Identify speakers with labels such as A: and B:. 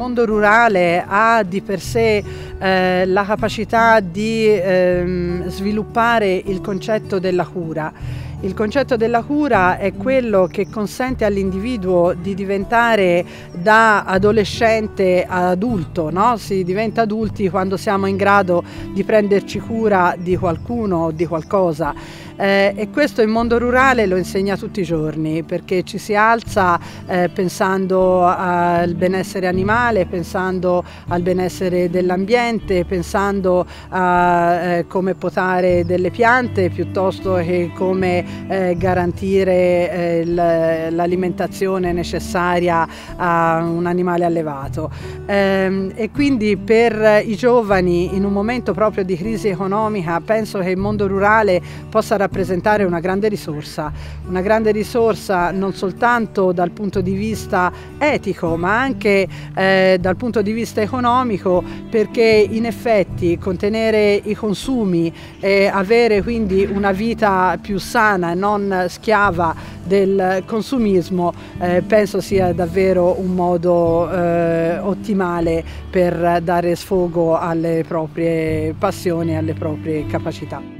A: mondo rurale ha di per sé la capacità di sviluppare il concetto della cura. Il concetto della cura è quello che consente all'individuo di diventare da adolescente a adulto, no? Si diventa adulti quando siamo in grado di prenderci cura di qualcuno o di qualcosa. E questo il mondo rurale lo insegna tutti i giorni, perché ci si alza pensando al benessere animale, pensando al benessere dell'ambiente, pensando a come potare delle piante piuttosto che come garantire l'alimentazione necessaria a un animale allevato. E quindi per i giovani, in un momento proprio di crisi economica, penso che il mondo rurale possa rappresentare una grande risorsa non soltanto dal punto di vista etico, ma anche dal punto di vista economico, perché in effetti contenere i consumi e avere quindi una vita più sana e non schiava del consumismo penso sia davvero un modo ottimale per dare sfogo alle proprie passioni e alle proprie capacità.